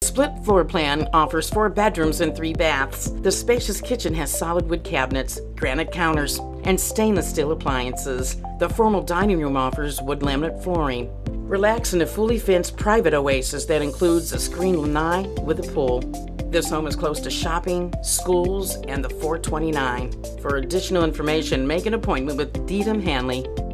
Split floor plan offers 4 bedrooms and 3 baths. The spacious kitchen has solid wood cabinets, granite counters, and stainless steel appliances. The formal dining room offers wood laminate flooring. Relax in a fully fenced private oasis that includes a screened lanai with a pool. This home is close to shopping, schools, and the 429. For additional information, make an appointment with Dedham Hanley.